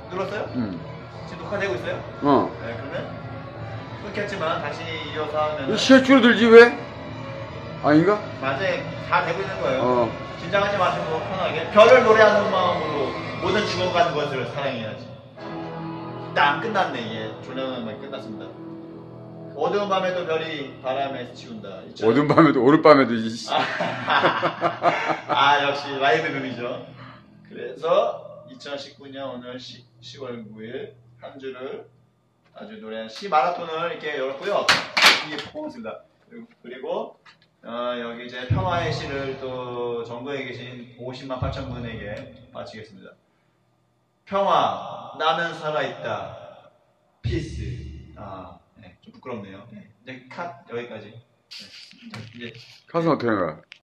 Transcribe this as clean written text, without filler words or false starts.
눌렀어요? 지금 녹화되고 있어요? 네, 그러면 끊겼지만 다시 이어서 하면 시간 줄어들지 왜? 아닌가? 맞아요. 다 되고 있는 거예요. 긴장하지 마시고 편하게 별을 노래하는 마음으로 모든 죽어가는 것을 사랑해야지. 딱 끝났네. 이게 조명은 끝났습니다. 어두운 밤에도 별이 바람에 스치운다. 어두운 밤에도 오룻밤에도 역시 라이브 룸이죠. 그래서 2019년 오늘 10월 9일 한 주를 아주 노래한 시 마라톤을 이렇게 열었고요. 이게 퍼포먼스입니다. 그리고 여기 이제 평화의 시를 또 전국에 계신 50만 8천 분에게 바치겠습니다. 평화, 나는 살아있다. 피스. 네, 좀 부끄럽네요. 네, 컷 여기까지. 네, 이제 가슴 어떻게 하는 거야?